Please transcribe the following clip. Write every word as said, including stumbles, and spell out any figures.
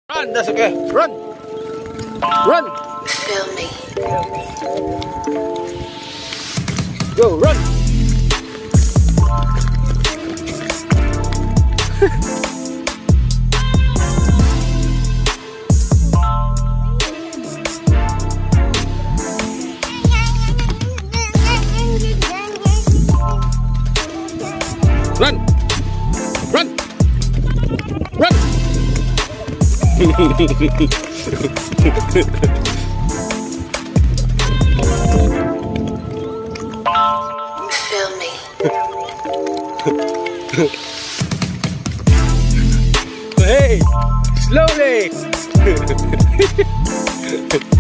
Run, that's okay. Run. Run. Feel me. Go, run. Run. Run. Run. Feel me. Hey, slowly.